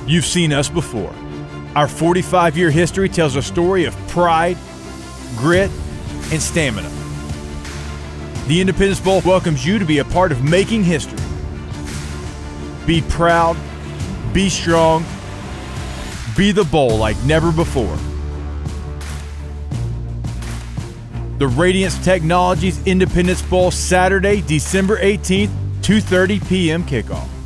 You've seen us before. Our 45-year history tells a story of pride, grit, and stamina. The Independence Bowl welcomes you to be a part of making history. Be proud, be strong, be the Bowl like never before. The Radiance Technologies Independence Bowl, Saturday, December 18th, 2:30 p.m. kickoff.